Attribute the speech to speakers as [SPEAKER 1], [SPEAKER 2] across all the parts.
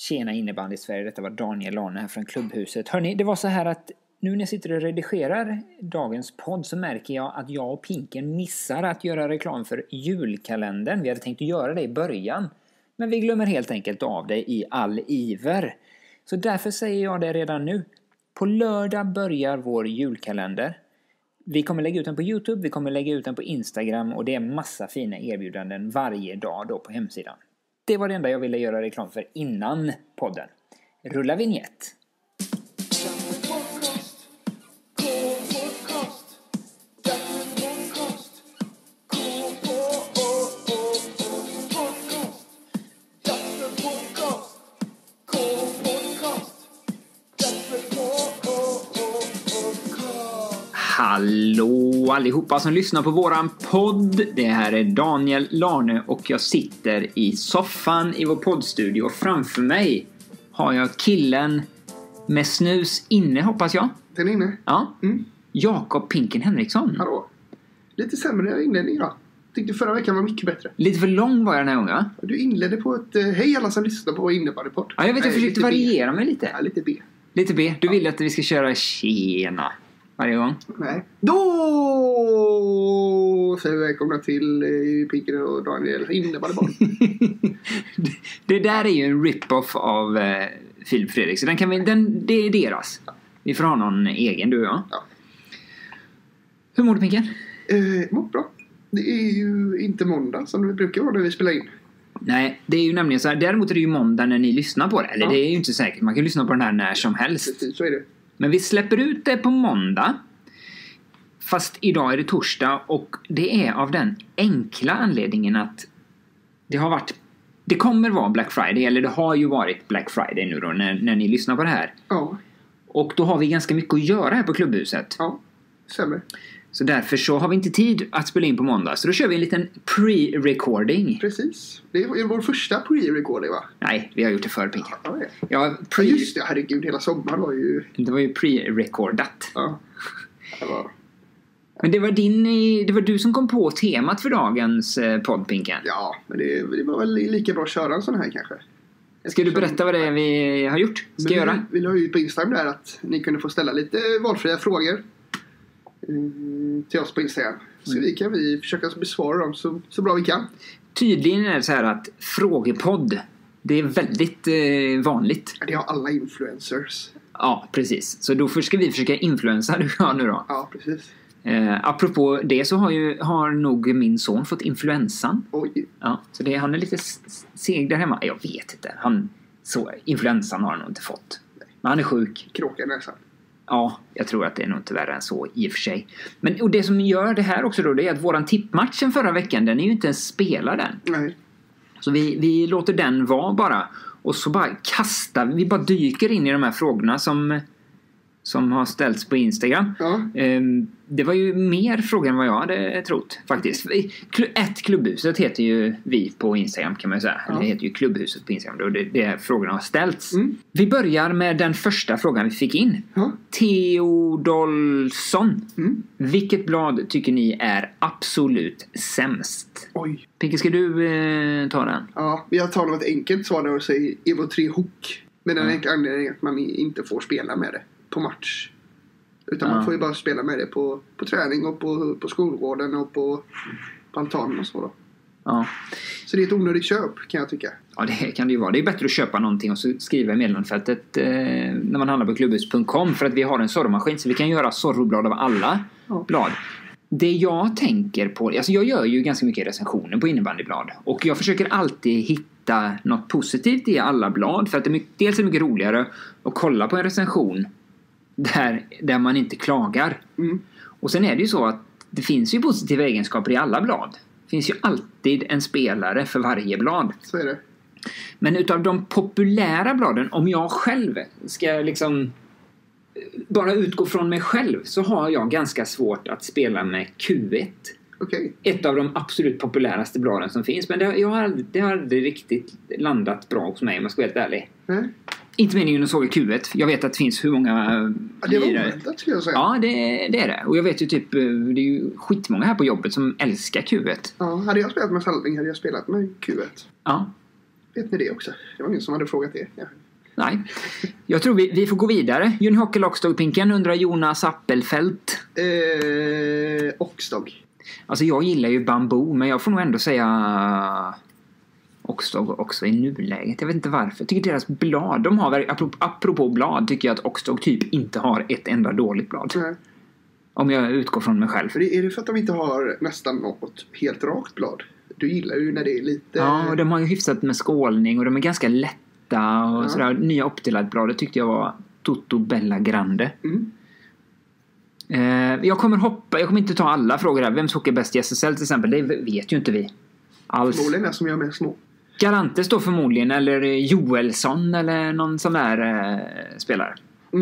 [SPEAKER 1] Tjena innebandy Sverige, detta var Daniel Larne här från Klubbhuset. Hörrni, det var så här att nu när jag sitter och redigerar dagens podd så märker jag att jag och Pinken missar att göra reklam för julkalendern. Vi hade tänkt att göra det i början, men vi glömmer helt enkelt av det i all iver. Så därför säger jag det redan nu. På lördag börjar vår julkalender. Vi kommer lägga ut den på YouTube, vi kommer lägga ut den på Instagram och det är massa fina erbjudanden varje dag då på hemsidan. Det var det enda jag ville göra reklam för innan podden. Rulla vignett. Hallå allihopa som lyssnar på våran podd. Det här är Daniel Larne och jag sitter i soffan i vår poddstudio. Framför mig har jag killen med snus inne, hoppas jag.
[SPEAKER 2] Den är inne?
[SPEAKER 1] Ja. Jakob Pinken Henriksson.
[SPEAKER 2] Hallå. Lite sämre inledning då. Tyckte förra veckan var mycket bättre.
[SPEAKER 1] Lite för lång var jag den här gången.
[SPEAKER 2] Du inledde på ett hej alla som lyssnar på innebandypodd.
[SPEAKER 1] Ja, jag vet, jag försökte variera mig lite.
[SPEAKER 2] Ja, lite B.
[SPEAKER 1] Lite B. Du vill att vi ska köra tjena varje gång?
[SPEAKER 2] Nej. Då säger vi välkomna till Pinken och Daniel innebandypodd.
[SPEAKER 1] Det där är ju en rip-off av Filip Fredrik. Så det är deras. Vi får ha någon egen, du och jag.
[SPEAKER 2] Ja.
[SPEAKER 1] Hur mår du, Pinken?
[SPEAKER 2] Mår bra. Det är ju inte måndag som det brukar vara när vi spelar in.
[SPEAKER 1] Nej, det är ju nämligen så här. Däremot är det ju måndag när ni lyssnar på det. Eller det är ju inte säkert. Man kan lyssna på den här när som helst.
[SPEAKER 2] Precis, så är det.
[SPEAKER 1] Men vi släpper ut det på måndag. Fast idag är det torsdag. Och det är av den enkla anledningen att det kommer vara Black Friday. Eller det har ju varit Black Friday nu då när ni lyssnar på det här.
[SPEAKER 2] Ja.
[SPEAKER 1] Och då har vi ganska mycket att göra här på Klubbhuset.
[SPEAKER 2] Ja, stämmer.
[SPEAKER 1] Så därför så har vi inte tid att spela in på måndag. Så då kör vi en liten pre-recording.
[SPEAKER 2] Precis. Det är vår första pre-recording, va?
[SPEAKER 1] Nej, vi har gjort det förr, Pinken.
[SPEAKER 2] Ja, just det. Herregud, hela sommaren var ju...
[SPEAKER 1] Det var ju pre-recordat.
[SPEAKER 2] Ja. Det var...
[SPEAKER 1] Men det var du som kom på temat för dagens podd, Pinken.
[SPEAKER 2] Ja, men det var väl lika bra att köra en sån här kanske.
[SPEAKER 1] Ska du berätta vad det är vi har gjort? Ska jag göra?
[SPEAKER 2] Vi la ju på Instagram där att ni kunde få ställa lite valfria frågor till oss på Instagram. Så kan vi försöka besvara dem så bra vi kan.
[SPEAKER 1] Tydligen är det så här att frågepodd, det är väldigt vanligt.
[SPEAKER 2] Det har alla influencers.
[SPEAKER 1] Ja, precis. Så då ska vi försöka influensa du har nu då.
[SPEAKER 2] Ja, precis.
[SPEAKER 1] Apropå det så har nog min son fått influensan.
[SPEAKER 2] Oj.
[SPEAKER 1] Ja, så han är lite seg där hemma. Jag vet inte. Influensan har han nog inte fått. Men han är sjuk.
[SPEAKER 2] Kråka nästan.
[SPEAKER 1] Ja, jag tror att det är nog inte värre än så i och för sig. Och det som gör det här också då, det är att våran tippmatchen förra veckan, den är ju inte ens spelad än.
[SPEAKER 2] Nej.
[SPEAKER 1] Så vi låter den vara bara. Och så bara vi bara dyker in i de här frågorna som har ställts på Instagram.
[SPEAKER 2] Ja.
[SPEAKER 1] Det var ju mer frågor än vad jag hade trott faktiskt. Klubbhuset heter ju vi på Instagram, kan man säga.
[SPEAKER 2] Ja.
[SPEAKER 1] Det heter ju Klubbhuset på Instagram. Och det frågorna har ställts.
[SPEAKER 2] Vi
[SPEAKER 1] börjar med den första frågan vi fick in.
[SPEAKER 2] Ja.
[SPEAKER 1] Theodolsson. Vilket blad tycker ni är absolut sämst?
[SPEAKER 2] Oj.
[SPEAKER 1] Pinke, ska du ta den?
[SPEAKER 2] Ja, jag tar något enkelt svar där och säger Evo 3 Hook. Men den enkla anledningen att man inte får spela med det på match. Utan man får ju bara spela med det på träning och på skolgården och på pantanen och så då.
[SPEAKER 1] Ja.
[SPEAKER 2] Så det är ett onödigt köp, kan jag tycka.
[SPEAKER 1] Ja, det kan det ju vara. Det är bättre att köpa någonting och så skriva i meddelandefältet när man handlar på klubbhus.com, för att vi har en Zorro-maskin så vi kan göra Zorro-blad av alla blad. Det jag tänker på, alltså jag gör ju ganska mycket recensioner på innebandyblad och jag försöker alltid hitta något positivt i alla blad, för att dels är det mycket roligare att kolla på en recension där man inte klagar. Och sen är det ju så att det finns ju positiva egenskaper i alla blad. Det finns ju alltid en spelare för varje blad.
[SPEAKER 2] Så är det.
[SPEAKER 1] Men utav de populära bladen, om jag själv ska liksom bara utgå från mig själv, så har jag ganska svårt att spela med Q1.
[SPEAKER 2] Okay.
[SPEAKER 1] Ett av de absolut populäraste bladen som finns. Men det har aldrig riktigt landat bra hos mig, om jag ska vara helt ärlig. Inte meningen att såga Q1. Jag vet att det finns hur många...
[SPEAKER 2] det var oväntat, skulle jag säga.
[SPEAKER 1] Ja, det är det. Och jag vet ju typ, det är ju skitmånga här på jobbet som älskar Q1.
[SPEAKER 2] Ja, hade jag spelat med Salving hade jag spelat med Q1.
[SPEAKER 1] Ja.
[SPEAKER 2] Vet ni det också? Det var ingen som hade frågat det. Ja.
[SPEAKER 1] Nej. Jag tror vi får gå vidare. Juni Hockey Lockstog-pinken undrar Jonas Appelfelt.
[SPEAKER 2] Oxdog.
[SPEAKER 1] Alltså jag gillar ju Bamboo, men jag får nog ändå säga Oxdog också i nuläget. Jag vet inte varför. Jag tycker deras blad, de har apropå blad, tycker jag att Oxdog typ inte har ett enda dåligt blad.
[SPEAKER 2] Nej.
[SPEAKER 1] Om jag utgår från mig själv.
[SPEAKER 2] Är det för att de inte har nästan något helt rakt blad? Du gillar ju när det är lite...
[SPEAKER 1] Ja, och de har ju hyfsat med skålning och de är ganska lätta och sådär. Nya Optilite-bladet tyckte jag var Toto Bella Grande. Jag kommer inte ta alla frågor här. Vem såg bäst i SSL till exempel? Det vet ju inte vi alls.
[SPEAKER 2] Förmodligen är som jag är med små.
[SPEAKER 1] Garantes då förmodligen, eller Joelsson eller någon sån där spelare.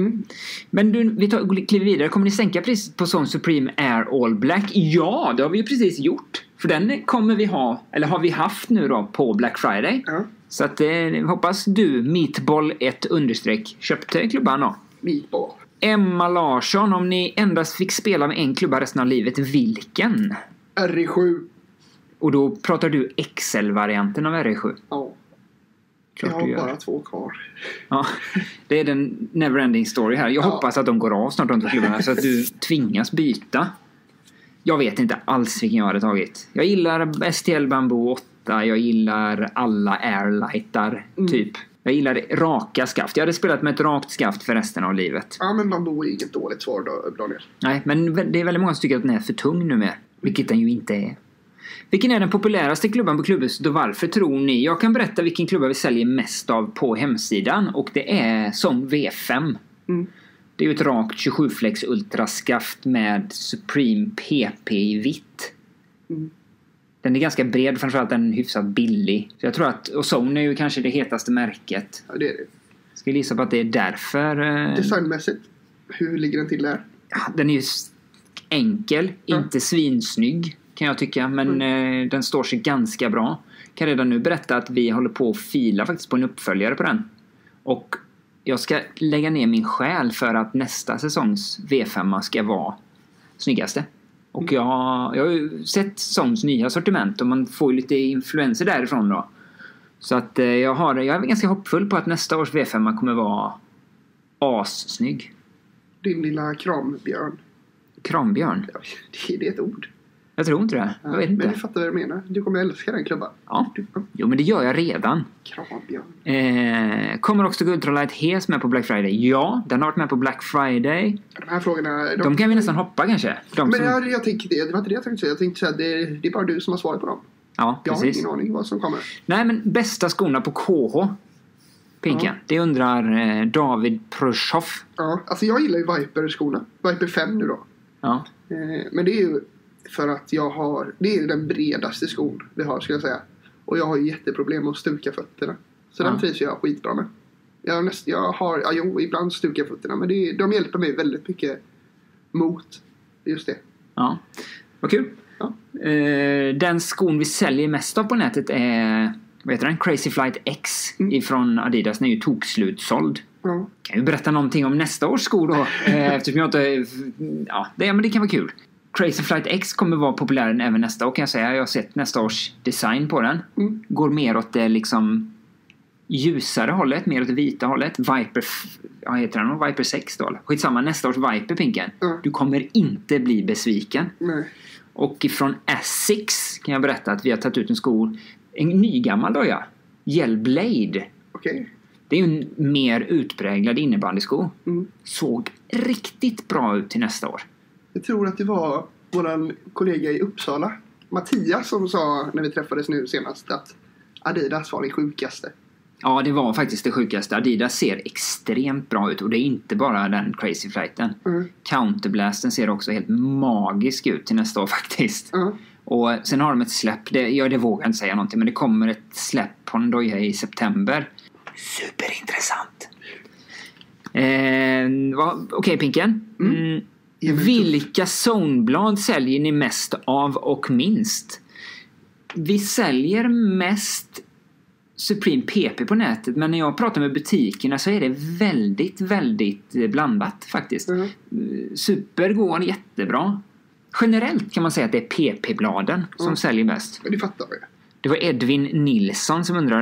[SPEAKER 1] Men vi kliver vidare. Kommer ni sänka priset på sån Supreme Air All Black? Ja, det har vi ju precis gjort. För den kommer vi ha, eller har vi haft nu då på Black Friday. Så att hoppas du, Meatball 1_ köpte klubban då.
[SPEAKER 2] Meatball.
[SPEAKER 1] Emma Larsson, om ni endast fick spela med en klubba resten av livet, vilken?
[SPEAKER 2] RE7.
[SPEAKER 1] Och då pratar du XL-varianten av RE7.
[SPEAKER 2] Ja.
[SPEAKER 1] Klart
[SPEAKER 2] jag har bara 2 kvar.
[SPEAKER 1] Ja, det är den never-ending story här. Jag hoppas att de går av snart, de klubbarna, så att du tvingas byta. Jag vet inte alls vilken jag hade tagit. Jag gillar STL Bamboo 8. Jag gillar alla Airlightar, typ. Jag gillar raka skaft. Jag hade spelat med ett rakt skaft för resten av livet.
[SPEAKER 2] Ja, men Bamboo är inget dåligt svar då, Daniel.
[SPEAKER 1] Nej, men det är väldigt många som tycker att den är för tung nu med. Vilket den ju inte är. Vilken är den populäraste klubban på Klubbhuset och varför tror ni? Jag kan berätta vilken klubba vi säljer mest av på hemsidan. Och det är som V5. Det är ju ett rakt 27-flex ultraskaft med Supreme PP i vitt. Den är ganska bred, framförallt den är hyfsat billig. Så jag tror att Ozone är ju kanske det hetaste märket.
[SPEAKER 2] Ja, det är det.
[SPEAKER 1] Ska gissa på att det är därför...
[SPEAKER 2] Designmässigt, hur ligger den till där?
[SPEAKER 1] Ja, den är ju enkel, inte svinsnygg kan jag tycka. Men den står sig ganska bra. Kan redan nu berätta att vi håller på att fila faktiskt på en uppföljare på den. Och jag ska lägga ner min själ för att nästa säsongs V5 ska vara snyggaste. Och jag har ju sett Zones nya sortiment och man får ju lite influenser därifrån då. Så att jag är ganska hoppfull på att nästa års V5 kommer vara assnygg.
[SPEAKER 2] Din lilla krambjörn.
[SPEAKER 1] Krambjörn?
[SPEAKER 2] Ja, det är ett ord.
[SPEAKER 1] Jag tror inte det. Jag vet inte.
[SPEAKER 2] Men du fattar vad jag menar. Du kommer älska den klubban.
[SPEAKER 1] Ja. Jo, men det gör jag redan.
[SPEAKER 2] Krambjörn.
[SPEAKER 1] Kommer också Ultralight Hes med på Black Friday? Ja, den har varit med på Black Friday.
[SPEAKER 2] De här frågorna...
[SPEAKER 1] De kan vi nästan hoppa kanske.
[SPEAKER 2] Jag tänkte det var inte det jag tänkte säga. Jag tänkte säga att det är bara du som har svarat på dem.
[SPEAKER 1] Ja,
[SPEAKER 2] jag
[SPEAKER 1] precis.
[SPEAKER 2] har ingen aning vad som kommer.
[SPEAKER 1] Nej, men bästa skorna på KH. Pinken. Det undrar David Prushoff.
[SPEAKER 2] Ja, alltså jag gillar ju Viper-skorna. Viper 5 nu då.
[SPEAKER 1] Ja.
[SPEAKER 2] Men det är ju för att det är den bredaste skon vi har, ska jag säga. Och jag har ju jätteproblem att stuka fötterna. Så den trivs jag skitbra med. Ibland stukar fötterna. Men de hjälper mig väldigt mycket mot just det.
[SPEAKER 1] Ja, vad kul. Ja. Den skon vi säljer mest av på nätet är, vad heter den? Crazy Flight X ifrån Adidas. Den är ju tokslutsåld. Ja. Kan ju berätta någonting om nästa års skor då. Eftersom jag inte... Ja, men det kan vara kul. Crazy Flight X kommer vara populär även nästa år kan jag säga. Jag har sett nästa års design på den. Går mer åt det liksom ljusare hållet, mer åt det vita hållet. Viper, ja heter den nog? Viper 6 då. Skitsamma, nästa års Viper, Pinken. Du kommer inte bli besviken.
[SPEAKER 2] Nej.
[SPEAKER 1] Och ifrån Asics kan jag berätta att vi har tagit ut en nygammal doja. Yellblade.
[SPEAKER 2] Okej.
[SPEAKER 1] Det är ju en mer utpräglad innebandysko. Såg riktigt bra ut till nästa år.
[SPEAKER 2] Jag tror att det var våran kollega i Uppsala, Mattias, som sa när vi träffades nu senast att Adidas var det sjukaste.
[SPEAKER 1] Ja, det var faktiskt det sjukaste. Adidas ser extremt bra ut och det är inte bara den Crazy Flighten. Counterblasten ser också helt magisk ut till nästa år faktiskt. Och sen har de ett släpp, det vågar jag inte säga någonting, men det kommer ett släpp på en doja i september. Superintressant. Okej, Pinken. Vilka zonblad säljer ni mest av och minst? Vi säljer mest Supreme PP på nätet, men när jag pratar med butikerna så är det väldigt, väldigt blandat faktiskt. Super går jättebra. Generellt kan man säga att det är PP-bladen som säljer bäst.
[SPEAKER 2] Men det fattar jag.
[SPEAKER 1] Det var Edvin Nilsson som undrade det.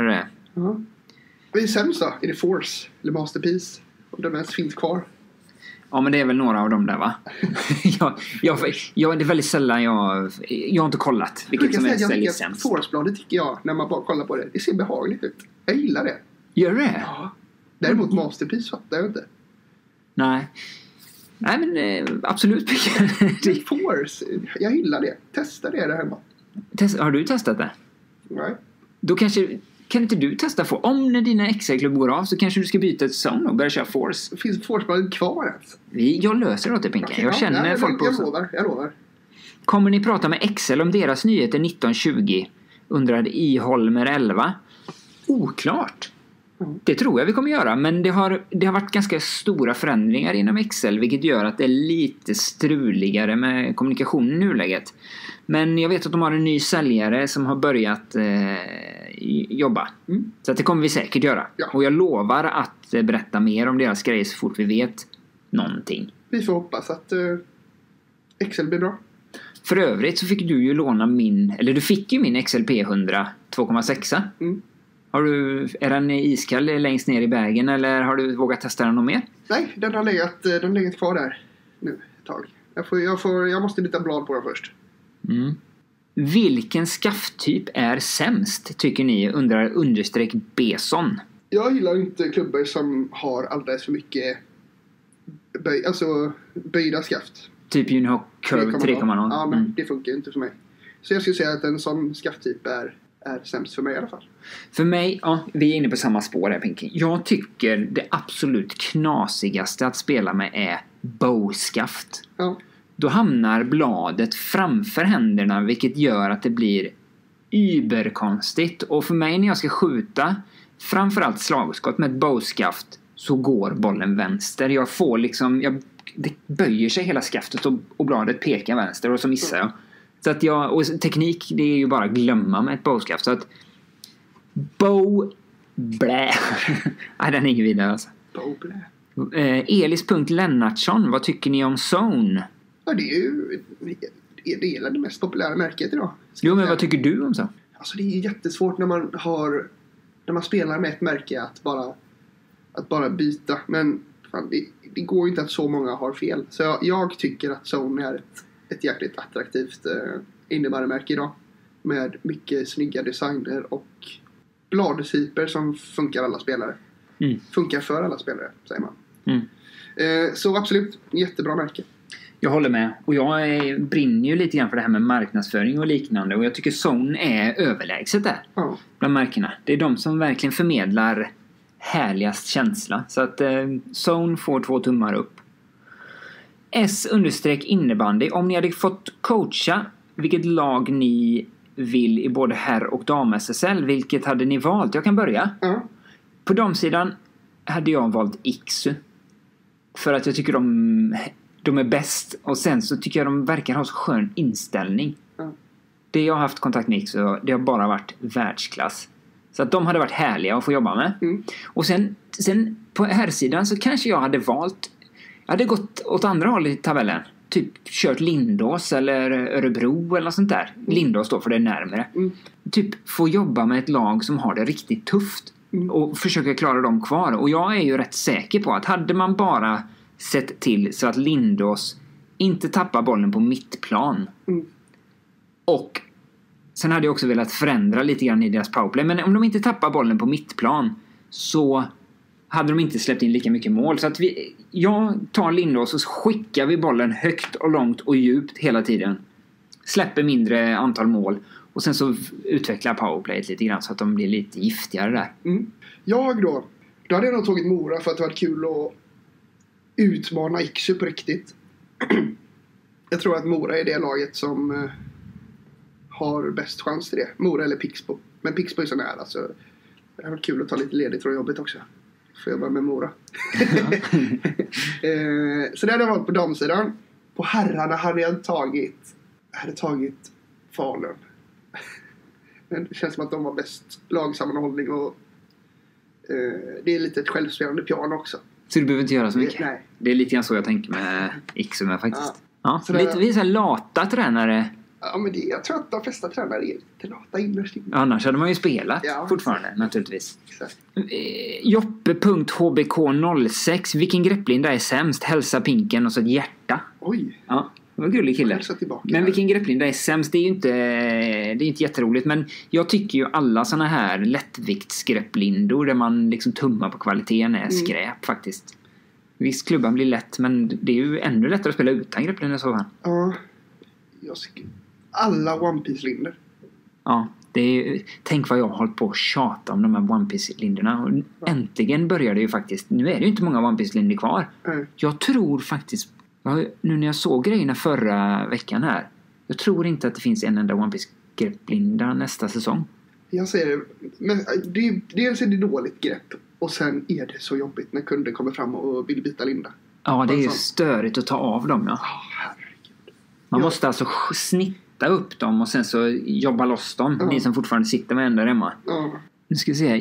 [SPEAKER 2] Ja. Vad är sämst då? Är det Force eller Masterpiece? Om det ens finns kvar.
[SPEAKER 1] Ja, men det är väl några av dem där, va? Det är väldigt sällan jag har inte kollat vilket som är säljer sämst.
[SPEAKER 2] Force-bladet tycker jag, när man bara kollar på det, det ser behagligt ut. Jag gillar det.
[SPEAKER 1] Gör det?
[SPEAKER 2] Ja. Däremot Masterpiece fattar jag inte.
[SPEAKER 1] Nej, men absolut.
[SPEAKER 2] Force, jag gillar det. Testa det där hemma.
[SPEAKER 1] Har du testat det?
[SPEAKER 2] Nej.
[SPEAKER 1] Då kan inte du testa om när dina XL-klubb går av så kanske du ska byta ett zone och börja köra Force.
[SPEAKER 2] Finns Force-bladet kvar ens?
[SPEAKER 1] Jag löser det åt det, Pinken.
[SPEAKER 2] Okay,
[SPEAKER 1] jag känner folk på
[SPEAKER 2] jag lovar.
[SPEAKER 1] Kommer ni prata med XL om deras nyheter 1920? Undrade Iholmer 11. Oklart. Det tror jag vi kommer göra, men det har varit ganska stora förändringar inom XL, vilket gör att det är lite struligare med kommunikationen i nuläget. Men jag vet att de har en ny säljare som har börjat jobba. Så att det kommer vi säkert göra. Ja. Och jag lovar att berätta mer om deras grejer så fort vi vet någonting.
[SPEAKER 2] Vi får hoppas att XL blir bra.
[SPEAKER 1] För övrigt så fick du ju låna du fick ju min XL P100 2,6. Är den iskall längst ner i vägen eller har du vågat testa den något mer?
[SPEAKER 2] Nej, den har legat kvar där nu ett tag. Jag måste byta blad på den först.
[SPEAKER 1] Vilken skafttyp är sämst tycker ni, undrar _Beson.
[SPEAKER 2] Jag gillar inte klubbar som har alldeles för mycket böjda skaft.
[SPEAKER 1] Typ Unihawk Curve 3.0.
[SPEAKER 2] Ja, men det funkar inte för mig. Så jag skulle säga att en sån skafttyp är sämst för mig i alla fall.
[SPEAKER 1] För mig, vi är inne på samma spår här, Pinky. Jag tycker det absolut knasigaste att spela med är bowskaft.
[SPEAKER 2] Ja.
[SPEAKER 1] Då hamnar bladet framför händerna, vilket gör att det blir überkonstigt. Och för mig när jag ska skjuta framförallt slagskott med ett bowskaft så går bollen vänster. Jag får det böjer sig hela skaftet och bladet pekar vänster och så missar jag. Så att och teknik, det är ju bara att glömma med ett bowskaft. Så att blä. Nej, den är ingen vidare alltså.
[SPEAKER 2] Blä.
[SPEAKER 1] Elis.Lennartsson, vad tycker ni om Zone?
[SPEAKER 2] Ja, det är ju det mest populära märket idag.
[SPEAKER 1] Jo, men vad tycker du om Zone?
[SPEAKER 2] Alltså det är jättesvårt när man spelar med ett märke att bara byta. Men fan, det går ju inte att så många har fel. Så jag tycker att Zone är ett jäkligt attraktivt innebärmärke idag. Med mycket snygga designer och bladtyper som funkar alla spelare. Funkar för alla spelare, säger man. Så absolut, jättebra märke.
[SPEAKER 1] Jag håller med. Och jag brinner ju lite grann för det här med marknadsföring och liknande. Och jag tycker Zone är överlägset där. Bland märkena. Det är de som verkligen förmedlar härligast känsla. Så att Zone får 2 tummar upp. S_innebandy. Om ni hade fått coacha vilket lag ni vill i både herr- och dam-SSL, vilket hade ni valt? Jag kan börja. På damsidan hade jag valt Iksu. För att jag tycker de är bäst. Och sen så tycker jag de verkar ha så skön inställning. Det jag har haft kontakt med Iksu, det har bara varit världsklass. Så att de hade varit härliga att få jobba med. Och sen på herrsidan så kanske jag hade valt... Jag hade gått åt andra håll i tabellen. Typ kört Lindås eller Örebro eller något sånt där. Lindås då, för det är närmare. Typ få jobba med ett lag som har det riktigt tufft. Och försöka klara dem kvar. Och jag är ju rätt säker på att hade man bara sett till så att Lindås inte tappar bollen på mittplan. Och sen hade jag också velat förändra lite grann i deras powerplay. Men om de inte tappar bollen på mittplan så hade de inte släppt in lika mycket mål. Så att jag tar Lindås och så skickar vi bollen högt och långt och djupt hela tiden. Släpper mindre antal mål. Och sen så utvecklar powerplayet lite grann så att de blir lite giftigare där.
[SPEAKER 2] Då hade jag nog tagit Mora för att det var kul att utmana Iksu på riktigt. Jag tror att Mora är det laget som har bäst chans till det. Mora eller Pixbo. Men Pixbo är så nära så det har varit kul att ta lite ledigt från jobbet också. Får jag börja med Mora. Så det hade jag valt på damsidan. På herrarna hade jag tagit Falun. Det känns som att de var bäst lagsammanhållning och det är lite ett självspelande piano också.
[SPEAKER 1] Så du behöver inte göra så mycket?
[SPEAKER 2] Nej.
[SPEAKER 1] Det är lite grann så jag tänker med Iksu med faktiskt.
[SPEAKER 2] Ja.
[SPEAKER 1] Vi är så här lata tränare
[SPEAKER 2] Ja, men jag tror att de flesta tränare är lite lata innerst inne.
[SPEAKER 1] Annars hade man ju spelat fortfarande, naturligtvis. Joppe.hbk06. Vilken grepplinda är sämst? Hälsa Pinken och så ett hjärta.
[SPEAKER 2] Oj.
[SPEAKER 1] Ja, det var gullig kille. Men vilken grepplinda är sämst? Det är inte jätteroligt. Men jag tycker ju alla såna här lättviktsgrepplindor där man liksom tummar på kvaliteten är skräp faktiskt. Visst, klubban blir lätt, men det är ju ännu lättare att spela utan grepplinda så här.
[SPEAKER 2] Ja. Alla One Piece-lindor.
[SPEAKER 1] Ja, tänk vad jag har hållit på att tjata om de här One Piece-lindorna. Och äntligen börjar det ju faktiskt. Nu är det ju inte många One Piece-lindor kvar. Jag tror faktiskt, nu när jag såg grejerna förra veckan här, jag tror inte att det finns en enda One Piece-grepplinda nästa säsong.
[SPEAKER 2] Jag säger det, men dels är det dåligt grepp. Och sen är det så jobbigt när kunder kommer fram och vill byta linda.
[SPEAKER 1] Ja, det är ju störigt att ta av dem, ja. Man måste alltså snitta upp dem och sen så jobba loss dem. Ni som fortfarande sitter med en där hemma. Nu ska vi se.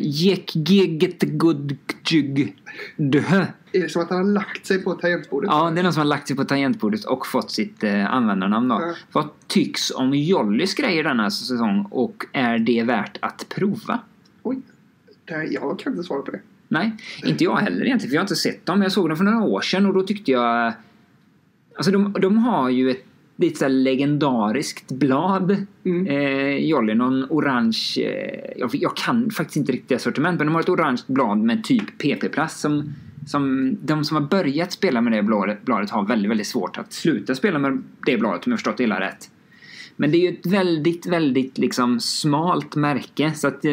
[SPEAKER 2] Är det som att han har lagt sig på tangentbordet?
[SPEAKER 1] Ja, det är någon som har lagt sig på tangentbordet och fått sitt användarnamn då. Vad tycks om Jollys grejer denna säsong och är det värt att prova?
[SPEAKER 2] Oj, jag kan inte svara på det.
[SPEAKER 1] Nej, inte jag heller egentligen, för jag har inte sett dem. Jag såg dem för några år sedan och då tyckte jag... Alltså de har ju ett lite så här legendariskt blad. Jolly, någon orange... Jag kan faktiskt inte riktigt sortiment, men de har ett orange blad med typ PP-plast som de som har börjat spela med det bladet har väldigt, väldigt svårt att sluta spela med det bladet, om jag förstått det hela rätt. Men det är ju ett väldigt, väldigt liksom smalt märke, så att...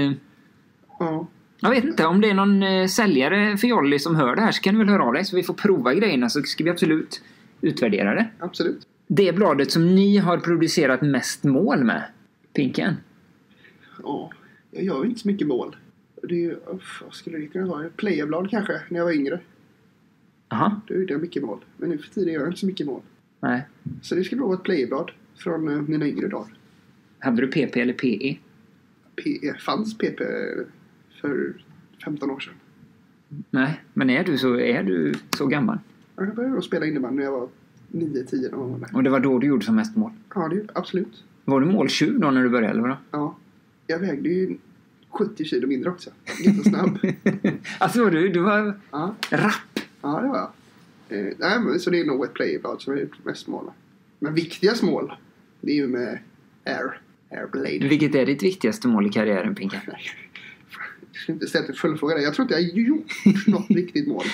[SPEAKER 1] Jag vet inte, om det är någon säljare för Jolly som hör det här så kan du väl höra av dig så vi får prova grejerna, så ska vi absolut utvärdera det.
[SPEAKER 2] Absolut.
[SPEAKER 1] Det bladet som ni har producerat mest mål med, Pinken?
[SPEAKER 2] Ja, jag gör ju inte så mycket mål. Det är ju, vad skulle det kunna vara? Playerblad kanske, när jag var yngre.
[SPEAKER 1] Aha.
[SPEAKER 2] Då gjorde jag mycket mål. Men nu för tiden gör jag inte så mycket mål.
[SPEAKER 1] Nej.
[SPEAKER 2] Så det skulle vara ett playerblad från mina yngre dagar.
[SPEAKER 1] Hade du PP eller PE?
[SPEAKER 2] PE, fanns PP för 15 år sedan.
[SPEAKER 1] Nej, men är du så gammal?
[SPEAKER 2] Jag började spela innebandy när jag var 9-10 år.
[SPEAKER 1] Och det var då du gjorde som mest mål?
[SPEAKER 2] Ja, det absolut.
[SPEAKER 1] Var du måltjuv då när du började, eller vadå?
[SPEAKER 2] Ja, jag vägde ju 70 kilo mindre också. Jättesnabb.
[SPEAKER 1] Alltså du var rapp.
[SPEAKER 2] Ja, det var jag. Nej, men så det är nog ett playerblad som jag har gjort mest mål. Men viktigast mål, det är ju med Airblade.
[SPEAKER 1] Vilket är ditt viktigaste mål i karriären, Pinka?
[SPEAKER 2] Jag skulle inte ställa en fullfråga där. Jag tror inte jag har gjort något viktigt mål.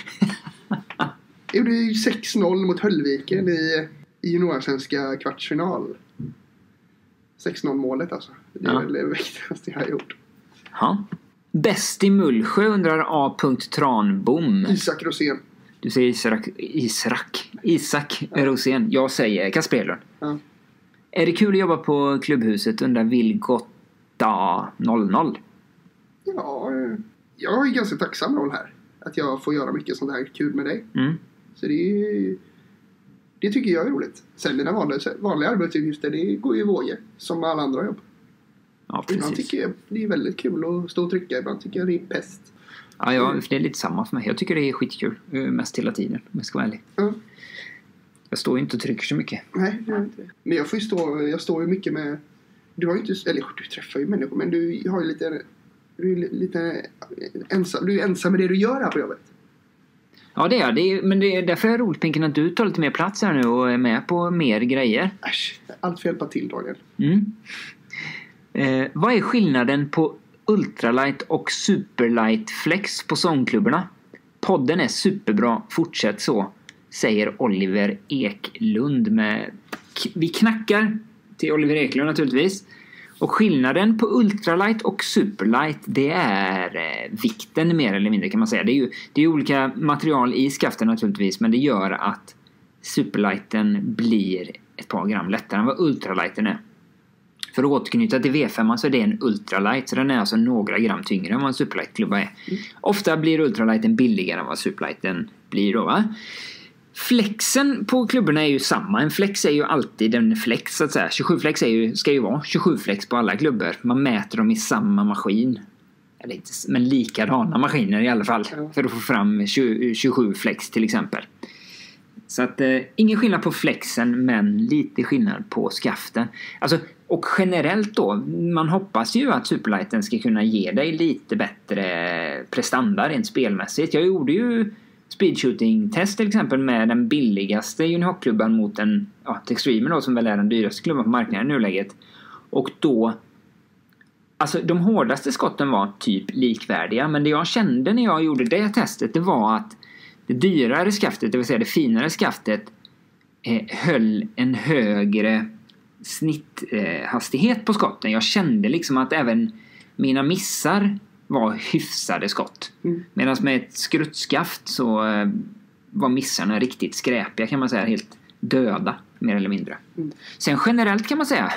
[SPEAKER 2] Jag gjorde 6-0 mot Höllviken i juniorsvenska kvartsfinal. 6-0 målet alltså. Det är väl det viktigaste jag har gjort.
[SPEAKER 1] Ja. Bäst i Mullsjö undrar A. Tranbom.
[SPEAKER 2] Isak Rosén.
[SPEAKER 1] Du säger Isak Rosén. Jag säger Kasper Edlund.
[SPEAKER 2] Ja.
[SPEAKER 1] Är det kul att jobba på klubbhuset undrar Vilgotta 00?
[SPEAKER 2] Ja, jag är ganska tacksam roll här. Att jag får göra mycket sånt här kul med dig. Så det tycker jag är roligt. Sen mina vanliga arbetsuppgifter, det går ju i vågor. Som alla andra jobb.
[SPEAKER 1] Ja, precis.
[SPEAKER 2] Ibland tycker jag det är väldigt kul att stå och trycka. Ibland tycker jag det är pest.
[SPEAKER 1] Ja, det är lite samma för mig. Jag tycker det är skitkul. Mest hela tiden, om jag ska vara ärlig. Jag står ju inte och trycker så mycket.
[SPEAKER 2] Nej, det gör inte. Men jag står ju mycket med... Du har ju inte... Eller du träffar ju människor, men du har ju lite... Du är lite ensam. Du är ensam med det du gör här på jobbet.
[SPEAKER 1] Ja, det är. Men det är därför är det roligt, Pinken, att du tar lite mer plats här nu och är med på mer grejer.
[SPEAKER 2] Äsch, allt för att hjälpa till, Daniel.
[SPEAKER 1] Vad är skillnaden på Ultralight och Superlight Flex på sångklubbarna? Podden är superbra, fortsätt så, säger Oliver Eklund med... Vi knackar till Oliver Eklund naturligtvis. Och skillnaden på Ultralight och Superlight, det är vikten mer eller mindre kan man säga. Det är olika material i skaften naturligtvis, men det gör att Superlighten blir ett par gram lättare än vad Ultralighten är. För att återknyta till V5 så är det en Ultralight, så den är alltså några gram tyngre än vad en Superlight-klubba är. Ofta blir Ultralighten billigare än vad Superlighten blir då, va? Flexen på klubborna är ju samma. En flex är ju alltid en flex så att säga. 27 flex ska ju vara 27 flex på alla klubbor. Man mäter dem i samma maskin. Eller inte, men likadana maskiner i alla fall. För att få fram 27 flex till exempel. Så att ingen skillnad på flexen, men lite skillnad på skaften. Alltså, och generellt då, man hoppas ju att Superlighten ska kunna ge dig lite bättre prestanda rent spelmässigt. Jag gjorde ju speedshooting-test till exempel med den billigaste juniorklubban mot Extremer då, som väl är den dyraste klubban på marknaden i nuläget. Och då, alltså de hårdaste skotten var typ likvärdiga, men det jag kände när jag gjorde det testet, det var att det dyrare skaftet, det vill säga det finare skaftet, höll en högre snitthastighet på skotten. Jag kände liksom att även mina missar var hyfsade skott. Medan med ett skruttskaft så var missarna riktigt skräpiga, kan man säga, helt döda mer eller mindre. Sen generellt kan man säga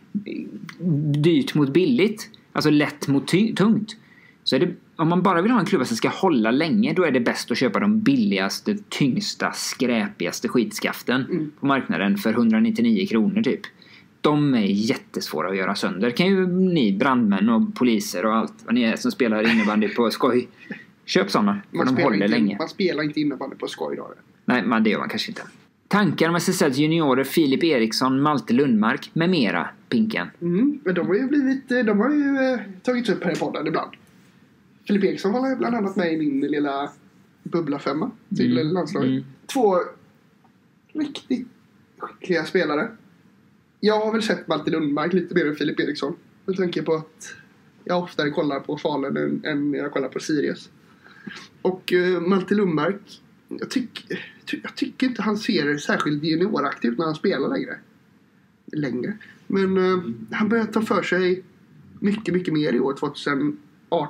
[SPEAKER 1] dyrt mot billigt, alltså lätt mot tungt. Så är det, om man bara vill ha en klubba som ska hålla länge, då är det bäst att köpa de billigaste, tyngsta, skräpigaste skitskaften på marknaden för 199 kronor typ. De är jättesvåra att göra sönder. Kan ju ni brandmän och poliser och allt vad ni är som spelar innebandy på skoj, köp sådana, för de håller länge.
[SPEAKER 2] Man spelar inte innebandy på skoj då.
[SPEAKER 1] Nej, men det gör man kanske inte. Tankar om SSLs juniorer Filip Eriksson, Malte Lundmark med mera, Pinken?
[SPEAKER 2] Men de har ju tagits upp här i podden ibland. Filip Eriksson var bland annat med i min lilla bubbla-femma till landslaget. 2 riktigt skickliga spelare. Jag har väl sett Malte Lundmark lite mer än Filip Eriksson. Jag tänker på att jag oftare kollar på Falun än jag kollar på Sirius. Och Malte Lundmark, jag tycker inte han ser särskilt junioraktig ut när han spelar längre. Men han börjar ta för sig mycket, mycket mer i år 2018.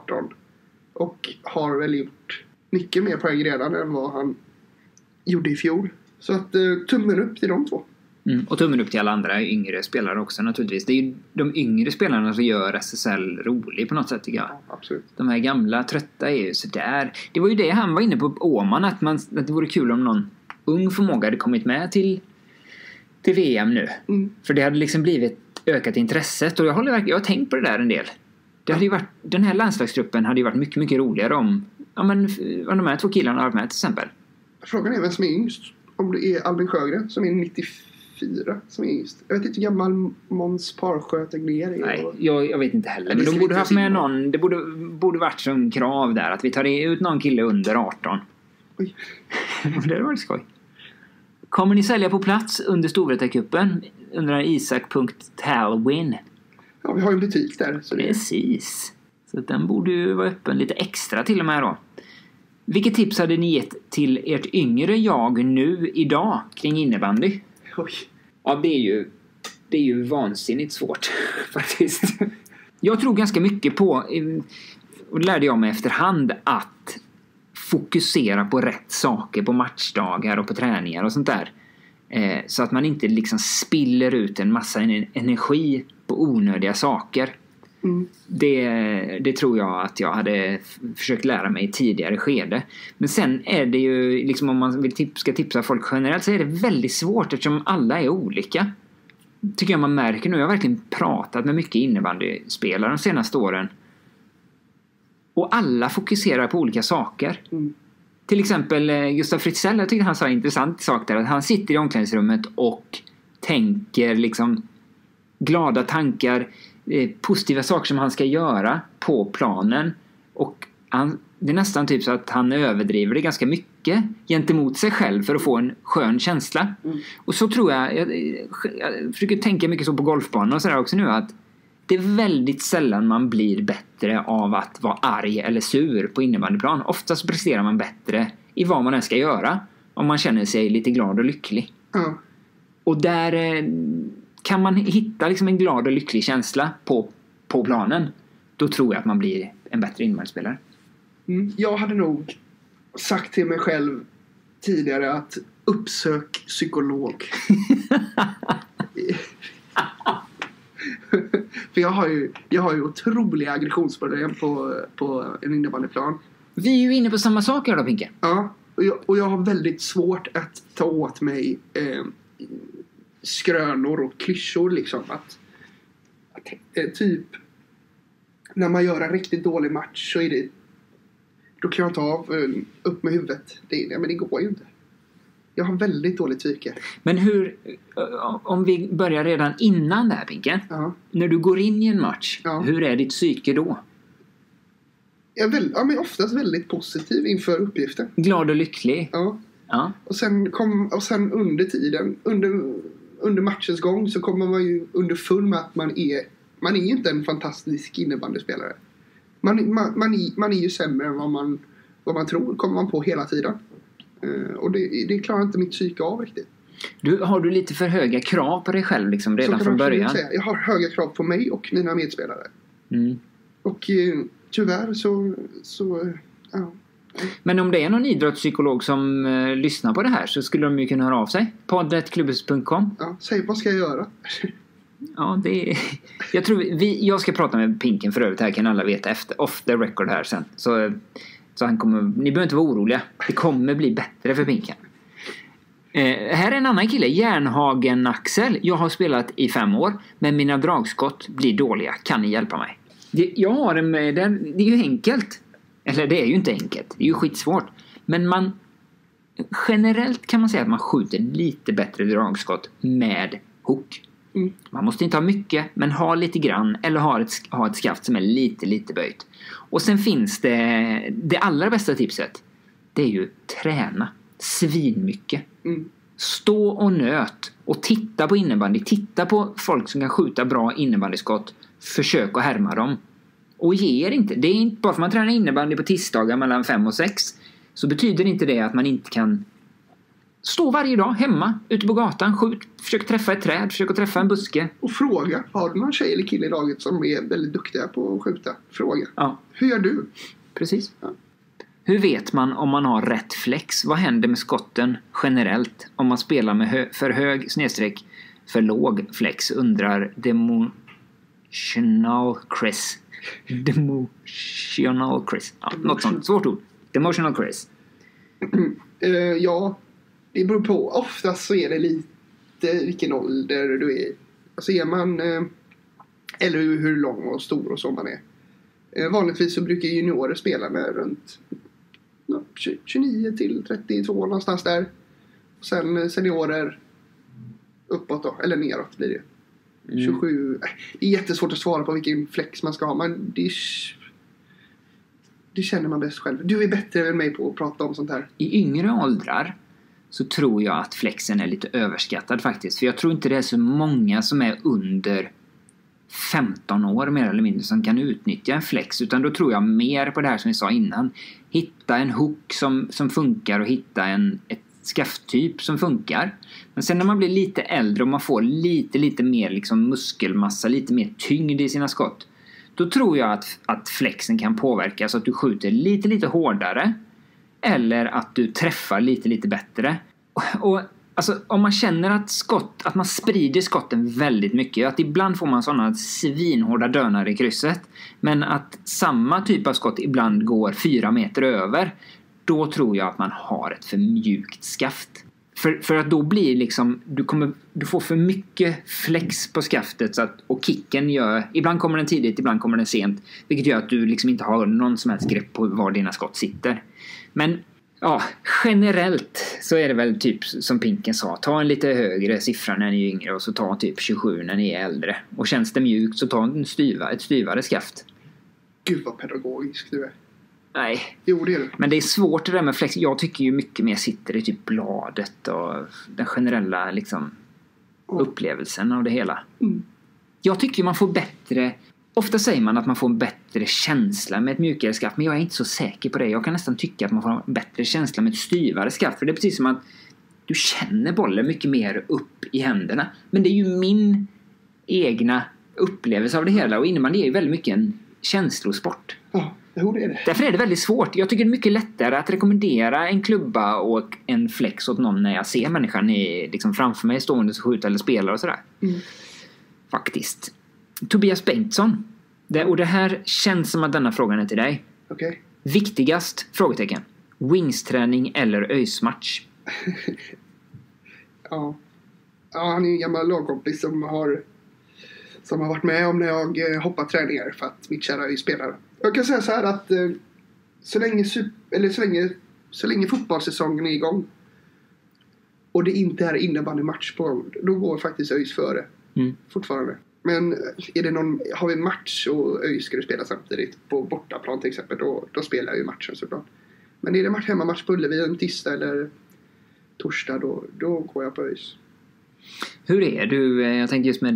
[SPEAKER 2] Och har väl gjort mycket mer poäng redan än vad han gjorde i fjol. Så att tummen upp till de 2.
[SPEAKER 1] Och tummen upp till alla andra yngre spelare också naturligtvis. Det är ju de yngre spelarna som gör SSL rolig på något sätt, tycker jag.
[SPEAKER 2] Ja, absolut.
[SPEAKER 1] De här gamla trötta är ju sådär. Det var ju det han var inne på Åman, att det vore kul om någon ung förmåga hade kommit med till VM nu. För det hade liksom blivit ökat intresset. Och jag har tänkt på det där en del. Det hade ju varit, den här landslagsgruppen hade ju varit mycket, mycket roligare om de här 2 killarna har varit med till exempel.
[SPEAKER 2] Frågan är vem som är yngst. Om det är Albin Sjögren som är 94 som är yngst. Jag vet inte hur gammal Måns Parsjö-Tegnér är.
[SPEAKER 1] Nej, jag vet inte heller. Men de borde haft med någon. Det borde varit som krav där att vi tar ut någon kille under 18.
[SPEAKER 2] Oj.
[SPEAKER 1] Det var skoj. Kommer ni sälja på plats under Storvreta-cupen? Undrar Isak.Talwin.
[SPEAKER 2] Ja, vi har en butik där. Så
[SPEAKER 1] precis. Så den borde ju vara öppen lite extra till och med då. Vilket tips hade ni gett till ert yngre jag nu idag kring innebandy?
[SPEAKER 2] Oj.
[SPEAKER 1] Ja, det är ju vansinnigt svårt faktiskt. Jag tror ganska mycket på, och det lärde jag mig efterhand, att fokusera på rätt saker på matchdagar och på träningar och sånt där. Så att man inte liksom spiller ut en massa energi på onödiga saker. Det tror jag att jag hade försökt lära mig i tidigare skede. Men sen är det ju liksom, om man ska tipsa folk generellt, så är det väldigt svårt eftersom alla är olika. Tycker jag man märker nu. Jag har verkligen pratat med mycket innebandyspelare de senaste åren. Och alla fokuserar på olika saker. Till exempel Gustav Fritzell, jag tycker han sa en intressant sak där. Att han sitter i omklädningsrummet och tänker liksom glada tankar, positiva saker som han ska göra på planen. Och det är nästan typ så att han överdriver det ganska mycket gentemot sig själv för att få en skön känsla. Och så tror jag försöker tänka mycket så på golfbanan och sådär också nu, att det är väldigt sällan man blir bättre av att vara arg eller sur på innebandyplan. Oftast presterar man bättre i vad man än ska göra om man känner sig lite glad och lycklig. Och där kan man hitta liksom en glad och lycklig känsla på planen, då tror jag att man blir en bättre innebandyspelare.
[SPEAKER 2] Jag hade nog sagt till mig själv tidigare att uppsök psykolog. För jag har ju otroliga aggressionsproblem på en innebandyplan.
[SPEAKER 1] Vi är ju inne på samma saker då, Pinke.
[SPEAKER 2] Ja, och jag har väldigt svårt att ta åt mig skrönor och klyschor liksom. Att typ när man gör en riktigt dålig match så är det, då kan jag ta av upp med huvudet. Men det går ju inte. Jag har väldigt dåligt psyke.
[SPEAKER 1] Men hur, om vi börjar redan innan det här, Pinken.
[SPEAKER 2] Ja.
[SPEAKER 1] När du går in i en match, hur är ditt psyke då?
[SPEAKER 2] Jag är men oftast väldigt positiv inför uppgiften.
[SPEAKER 1] Glad och lycklig?
[SPEAKER 2] Ja. Och sen under tiden, under matchens gång så kommer man ju underfull med att man är inte en fantastisk innebandyspelare. Man är ju sämre än vad man tror, kommer man på hela tiden. Och det klarar inte mitt psyke av riktigt.
[SPEAKER 1] Har du lite för höga krav på dig själv liksom, redan från början?
[SPEAKER 2] Säga. Jag har höga krav på mig och mina medspelare. Och tyvärr så ja.
[SPEAKER 1] Men om det är någon idrottspsykolog som lyssnar på det här så skulle de ju kunna höra av sig. podd@klubbhuset.com.
[SPEAKER 2] Ja, säg vad ska jag göra?
[SPEAKER 1] Ja, jag tror jag ska prata med Pinken för övrigt. Här kan alla veta efter off the record här sen. Så han kommer, ni behöver inte vara oroliga. Det kommer bli bättre för Pinken. Här är en annan kille, Järnhagen Axel. Jag har spelat i 5 år, men mina dragskott blir dåliga. Kan ni hjälpa mig? Jag har en med det är ju enkelt. Eller det är ju inte enkelt. Det är ju skitsvårt. Men generellt kan man säga att man skjuter lite bättre dragskott med hook. Man måste inte ha mycket, men ha lite grann. Eller ha ett skaft som är lite böjt. Och sen finns det allra bästa tipset. Det är ju träna svinmycket. Stå och nöt och titta på innebandy. Titta på folk som kan skjuta bra innebandyskott. Försök att härma dem. Och ge er inte. Det är inte bara för man tränar innebandy på tisdagar mellan 5 och 6. Så betyder inte det att man inte kan stå varje dag hemma, ute på gatan, skjut, försök träffa ett träd, försök att träffa en buske.
[SPEAKER 2] Och fråga, har du någon tjej eller kille i laget som är väldigt duktiga på att skjuta? Fråga.
[SPEAKER 1] Ja.
[SPEAKER 2] Hur gör du?
[SPEAKER 1] Precis. Ja. Hur vet man om man har rätt flex? Vad händer med skotten generellt om man spelar med för hög snedstreck för låg flex? Undrar Demotional Chris. Ja, något sånt. Svårt ord. Demotional Chris.
[SPEAKER 2] Ja, det beror på. Oftast så är det lite vilken ålder du är. Alltså är man eller hur lång och stor och så man är. Vanligtvis så brukar juniorer spela med runt 29 till 32 någonstans där. Och sen seniorer uppåt då, eller neråt blir det. 27. Det är jättesvårt att svara på vilken flex man ska ha, men det känner man bäst själv. Du är bättre än mig på att prata om sånt här.
[SPEAKER 1] I yngre åldrar så tror jag att flexen är lite överskattad faktiskt. För jag tror inte det är så många som är under 15 år mer eller mindre som kan utnyttja en flex. Utan då tror jag mer på det här som vi sa innan. Hitta en hook som funkar och hitta ett skafttyp som funkar. Men sen när man blir lite äldre och man får lite mer liksom muskelmassa, lite mer tyngd i sina skott. Då tror jag att flexen kan påverka så att du skjuter lite hårdare. Eller att du träffar lite bättre. Och alltså, om man känner att man sprider skotten väldigt mycket. Att ibland får man sådana svinhårda dönar i krysset. Men att samma typ av skott ibland går 4 meter över. Då tror jag att man har ett för mjukt skaft. För att då blir liksom du får för mycket flex på skaftet och kicken ibland kommer den tidigt, ibland kommer den sent, vilket gör att du liksom inte har någon som helst grepp på var dina skott sitter. Men ja, generellt så är det väl typ som Pinken sa, ta en lite högre siffra när ni är yngre och så ta typ 27 när ni är äldre. Och känns det mjukt så ta ett styvare skaft.
[SPEAKER 2] Gud vad pedagogisk du är.
[SPEAKER 1] Nej.
[SPEAKER 2] Jo, det är det.
[SPEAKER 1] Men det är svårt det där med flex. Jag tycker ju mycket mer sitter i typ bladet och den generella liksom upplevelsen av det hela. Jag tycker man får bättre. Ofta säger man att man får en bättre känsla med ett mjukare skaft, men jag är inte så säker på det. Jag kan nästan tycka att man får en bättre känsla med ett styvare skaft, för det är precis som att du känner bollen mycket mer upp i händerna. Men det är ju min egna upplevelse av det hela, och innebandy är ju väldigt mycket en känslosport.
[SPEAKER 2] Ja. Jo, det är det.
[SPEAKER 1] Därför är det väldigt svårt. Jag tycker det är mycket lättare att rekommendera en klubba och en flex åt någon när jag ser människan liksom framför mig stående och skjuta eller spela och sådär. Faktiskt. Tobias Bengtsson. Och det här känns som att denna frågan är till dig.
[SPEAKER 2] Okay.
[SPEAKER 1] Viktigast? Frågetecken. Wingsträning eller öjsmatch?
[SPEAKER 2] Ja, han är en gammal lagkompis som har varit med om när jag hoppar träningar för att mitt kära är spelare. Jag kan säga så här att så länge fotbollssäsongen är igång och det inte är innebandymatch på gång, då går faktiskt ÖIS före. Fortfarande. Men har vi match och ÖIS skulle spela samtidigt på bortaplan till exempel, då spelar jag ju matchen såklart. Men är det hemmamatch på Ullevi en tisdag eller torsdag, då går jag på ÖIS.
[SPEAKER 1] Hur är du, jag tänker just med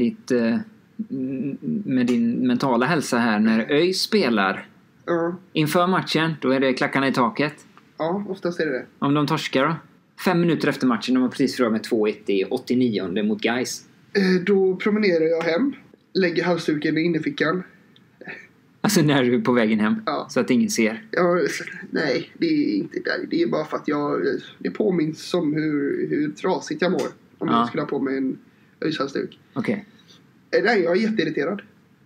[SPEAKER 1] din mentala hälsa här, när ÖIS spelar inför matchen, då är det klackarna i taket?
[SPEAKER 2] Ja, oftast är det.
[SPEAKER 1] Om de torskar då? 5 minuter efter matchen, de har precis förlorat med 2-1 i 89 mot Gais.
[SPEAKER 2] Då promenerar jag hem, lägger halsduken i innerfickan.
[SPEAKER 1] Alltså när du är på vägen hem,
[SPEAKER 2] ja.
[SPEAKER 1] Så att ingen ser?
[SPEAKER 2] Ja, nej, det är inte där. Det är bara för att det påminns om hur trasigt jag mår om jag skulle ha på mig en ÖIS-halsduk.
[SPEAKER 1] Okej.
[SPEAKER 2] Nej, jag är jätteirriterad.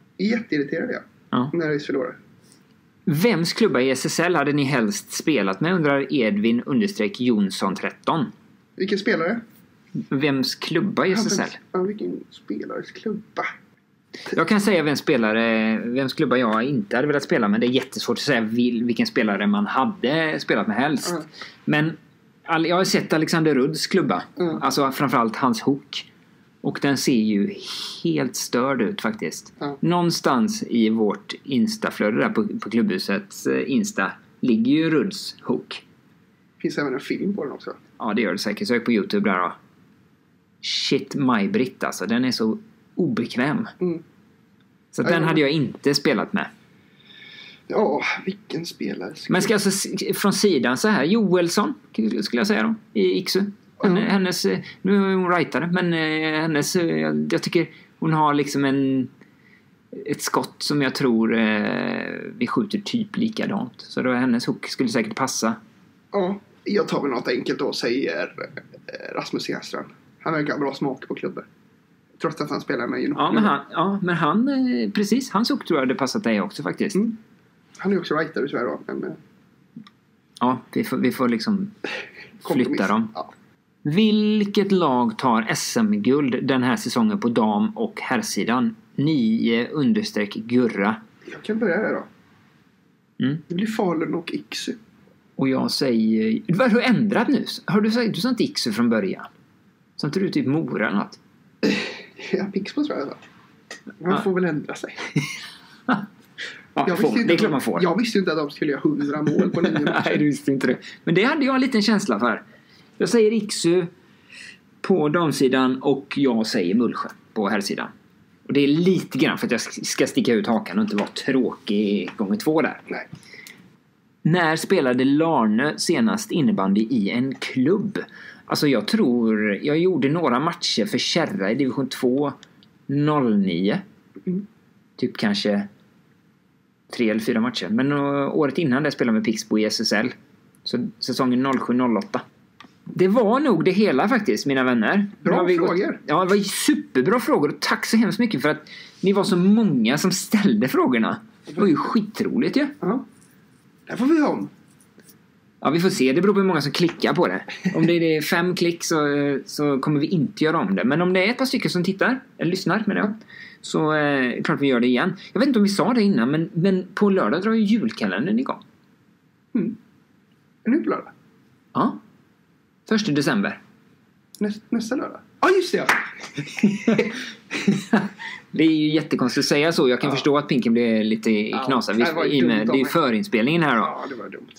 [SPEAKER 2] När ÖIS förlorar.
[SPEAKER 1] Vems klubba i SSL hade ni helst spelat med, undrar Edvin_Jonsson 13.
[SPEAKER 2] Vilken spelare?
[SPEAKER 1] Vems klubba i SSL?
[SPEAKER 2] Vilken spelares klubba?
[SPEAKER 1] Jag kan säga vems klubba jag inte hade velat spela med. Det är jättesvårt att säga vilken spelare man hade spelat med helst. Men jag har sett Alexander Rudds klubba. Alltså framförallt hans hook. Och den ser ju helt störd ut faktiskt. Någonstans i vårt instaflöde där på klubbhusets Insta ligger ju Rudds hook.
[SPEAKER 2] Finns även en film på den också?
[SPEAKER 1] Ja, det gör det säkert. Sök på YouTube där då. Shit Maj-Britt alltså. Den är så obekväm. Så den hade jag inte spelat med.
[SPEAKER 2] Ja, vilken spelare.
[SPEAKER 1] Men ska alltså från sidan så här, Joelsson skulle jag säga då, i Iksu. Hennes, nu är hon rightare, men hennes, jag tycker hon har liksom ett skott som jag tror vi skjuter typ likadant. Så då hennes hook skulle säkert passa.
[SPEAKER 2] Ja, jag tar väl något enkelt då och säger Rasmus Enstrand. Han verkar bra smak på klubben. Trots att han spelar med junior.
[SPEAKER 1] Men han precis, hans hook tror jag det passat dig också faktiskt.
[SPEAKER 2] Han är också rightare tyvärr då. Men,
[SPEAKER 1] ja, vi får liksom flytta dem.
[SPEAKER 2] Ja.
[SPEAKER 1] Vilket lag tar SM-guld den här säsongen på dam- och herrsidan? 9_Gurra.
[SPEAKER 2] Jag kan börja där då. Det blir Falun och Iksu.
[SPEAKER 1] Och jag säger... Vad har du ändrat nu? Har du sagt du sa inte Iksu från början? Så inte du typ Mora eller något?
[SPEAKER 2] Ja, Pixbo tror jag. Man får väl ändra sig.
[SPEAKER 1] Det är klart man får.
[SPEAKER 2] Jag visste inte att de skulle göra 100 mål på 9 matcher.
[SPEAKER 1] Nej, du visste inte det. Men det hade jag en liten känsla för. Jag säger Iksu på damsidan och jag säger Mullsjö på herrsidan. Och det är lite grann för att jag ska sticka ut hakan och inte vara tråkig gånger 2 där.
[SPEAKER 2] Nej.
[SPEAKER 1] När spelade Larne senast innebandy i en klubb? Alltså jag tror... Jag gjorde några matcher för Kärra i division 2 09. Typ kanske 3 eller 4 matcher. Men året innan det spelade med Pixbo i SSL. Så säsongen 07-08. Det var nog det hela faktiskt, mina vänner.
[SPEAKER 2] Bra frågor.
[SPEAKER 1] Ja, det var superbra frågor. Och tack så hemskt mycket för att ni var så många som ställde frågorna. Det var ju skitroligt ju.
[SPEAKER 2] Ja. Där får vi om.
[SPEAKER 1] Ja, vi får se. Det beror på hur många som klickar på det. Om det är 5 klick så kommer vi inte göra om det. Men om det är ett par stycken som tittar, eller lyssnar med det, så klart vi gör det igen. Jag vet inte om vi sa det innan, men på lördag drar ju julkalendern igång.
[SPEAKER 2] Är det på lördag?
[SPEAKER 1] Ja. 1 december.
[SPEAKER 2] Nästa lördag? Ja, just det.
[SPEAKER 1] Det är ju jättekonstigt att säga så. Jag kan förstå att Pinken blir lite knasad. Det är ju förinspelningen här då.
[SPEAKER 2] Ja, det var dumt.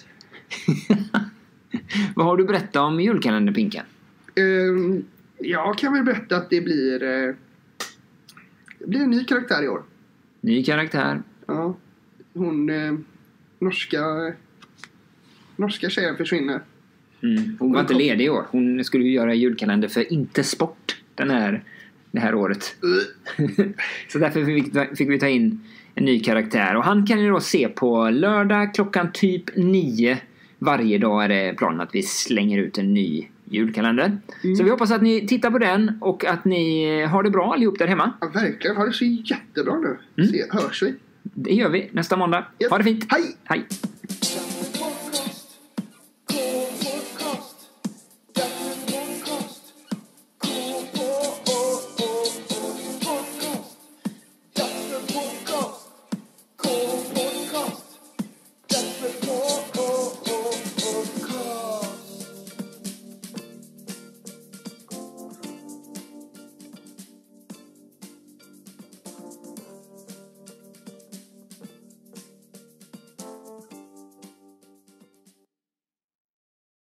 [SPEAKER 1] Vad har du berättat om julkalendern, Pinken?
[SPEAKER 2] Jag kan väl berätta att det blir en ny karaktär i år.
[SPEAKER 1] Ny karaktär?
[SPEAKER 2] Ja. Hon norska tjejen försvinner.
[SPEAKER 1] Hon var inte ledig i år. Hon skulle ju göra julkalender för Inte Sport det här året. Så därför fick vi ta in en ny karaktär. Och han kan ni då se på lördag klockan typ 9. Varje dag är det planen att vi slänger ut en ny julkalender. Så vi hoppas att ni tittar på den och att ni har det bra allihop där hemma.
[SPEAKER 2] Ja, verkligen. Har det så jättebra nu. Hörs vi?
[SPEAKER 1] Det gör vi nästa måndag. Ha det fint.
[SPEAKER 2] Hej!
[SPEAKER 1] Hej!